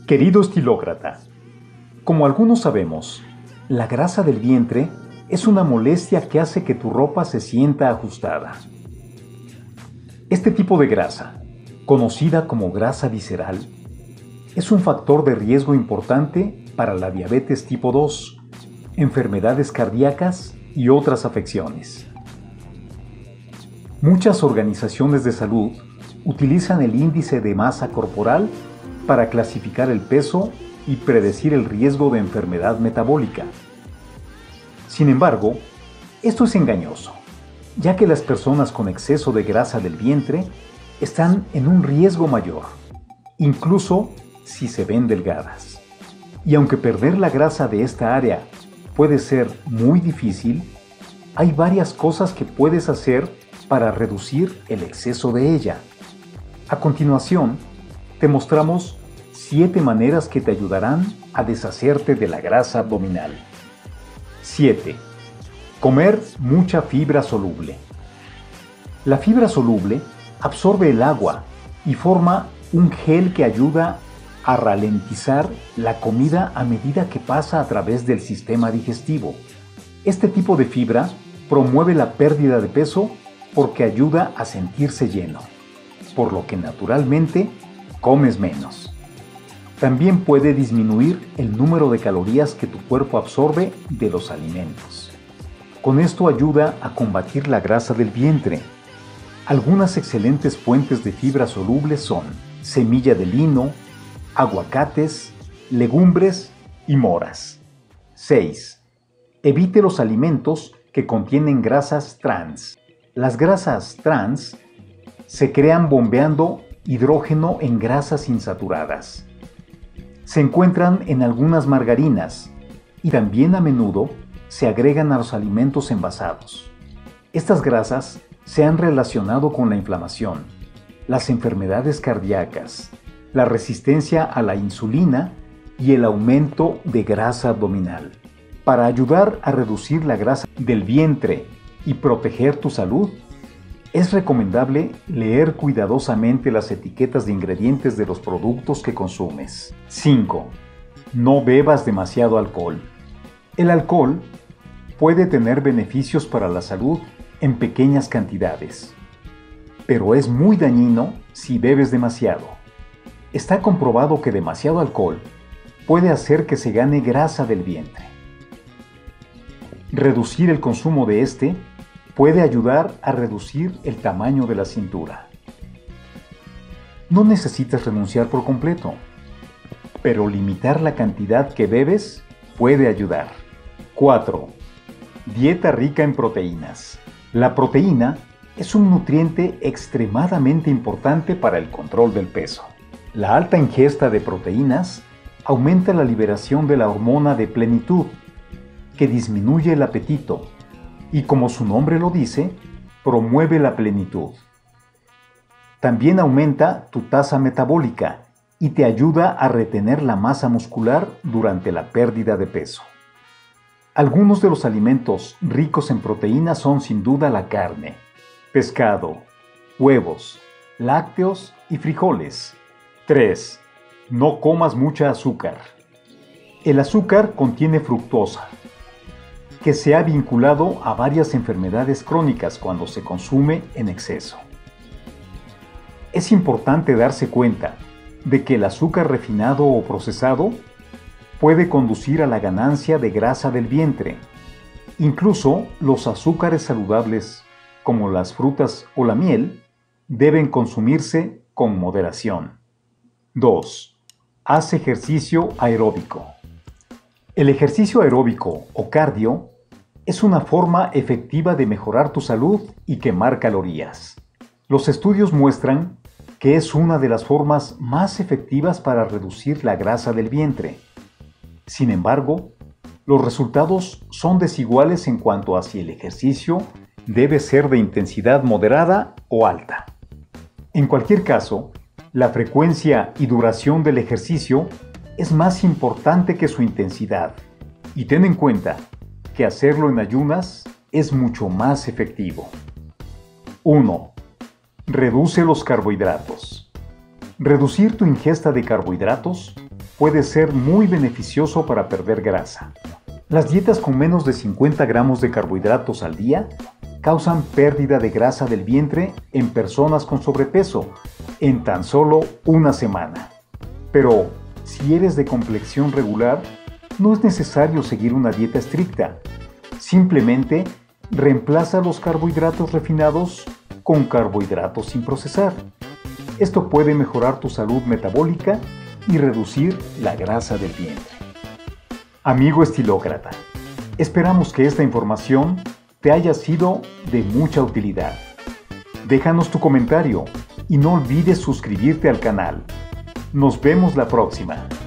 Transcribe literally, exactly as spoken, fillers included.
Querido estilócrata, como algunos sabemos, la grasa del vientre es una molestia que hace que tu ropa se sienta ajustada. Este tipo de grasa, conocida como grasa visceral, es un factor de riesgo importante para la diabetes tipo dos, enfermedades cardíacas y otras afecciones. Muchas organizaciones de salud utilizan el índice de masa corporal para clasificar el peso y predecir el riesgo de enfermedad metabólica. Sin embargo, esto es engañoso, ya que las personas con exceso de grasa del vientre están en un riesgo mayor, incluso si se ven delgadas. Y aunque perder la grasa de esta área puede ser muy difícil, hay varias cosas que puedes hacer para reducir el exceso de ella. A continuación, te mostramos siete maneras que te ayudarán a deshacerte de la grasa abdominal. siete. Comer mucha fibra soluble. La fibra soluble absorbe el agua y forma un gel que ayuda a ralentizar la comida a medida que pasa a través del sistema digestivo. Este tipo de fibra promueve la pérdida de peso porque ayuda a sentirse lleno, por lo que naturalmente comes menos. También puede disminuir el número de calorías que tu cuerpo absorbe de los alimentos. Con esto ayuda a combatir la grasa del vientre. Algunas excelentes fuentes de fibra soluble son semilla de lino, aguacates, legumbres y moras. seis. Evite los alimentos que contienen grasas trans. Las grasas trans se crean bombeando hidrógeno en grasas insaturadas. Se encuentran en algunas margarinas y también a menudo se agregan a los alimentos envasados. Estas grasas se han relacionado con la inflamación, las enfermedades cardíacas, la resistencia a la insulina y el aumento de grasa abdominal. Para ayudar a reducir la grasa del vientre y proteger tu salud, es recomendable leer cuidadosamente las etiquetas de ingredientes de los productos que consumes. cinco. No bebas demasiado alcohol. El alcohol puede tener beneficios para la salud en pequeñas cantidades, pero es muy dañino si bebes demasiado. Está comprobado que demasiado alcohol puede hacer que se gane grasa del vientre. Reducir el consumo de este puede ayudar a reducir el tamaño de la cintura. No necesitas renunciar por completo, pero limitar la cantidad que bebes puede ayudar. cuatro. Dieta rica en proteínas. La proteína es un nutriente extremadamente importante para el control del peso. La alta ingesta de proteínas aumenta la liberación de la hormona de plenitud, que disminuye el apetito y, como su nombre lo dice, promueve la plenitud. También aumenta tu tasa metabólica y te ayuda a retener la masa muscular durante la pérdida de peso. Algunos de los alimentos ricos en proteínas son sin duda la carne, pescado, huevos, lácteos y frijoles. tres. No comas mucha azúcar. El azúcar contiene fructosa, que se ha vinculado a varias enfermedades crónicas cuando se consume en exceso. Es importante darse cuenta de que el azúcar refinado o procesado puede conducir a la ganancia de grasa del vientre. Incluso los azúcares saludables, como las frutas o la miel, deben consumirse con moderación. dos. Haz ejercicio aeróbico. El ejercicio aeróbico o cardio es una forma efectiva de mejorar tu salud y quemar calorías. Los estudios muestran que es una de las formas más efectivas para reducir la grasa del vientre. Sin embargo, los resultados son desiguales en cuanto a si el ejercicio debe ser de intensidad moderada o alta. En cualquier caso, la frecuencia y duración del ejercicio es más importante que su intensidad, y ten en cuenta que hacerlo en ayunas es mucho más efectivo. uno. Reduce los carbohidratos. Reducir tu ingesta de carbohidratos puede ser muy beneficioso para perder grasa. Las dietas con menos de cincuenta gramos de carbohidratos al día causan pérdida de grasa del vientre en personas con sobrepeso en tan solo una semana. Pero si eres de complexión regular, no es necesario seguir una dieta estricta. Simplemente reemplaza los carbohidratos refinados con carbohidratos sin procesar. Esto puede mejorar tu salud metabólica y reducir la grasa del vientre. Amigo estilócrata, esperamos que esta información te haya sido de mucha utilidad. Déjanos tu comentario y no olvides suscribirte al canal. Nos vemos la próxima.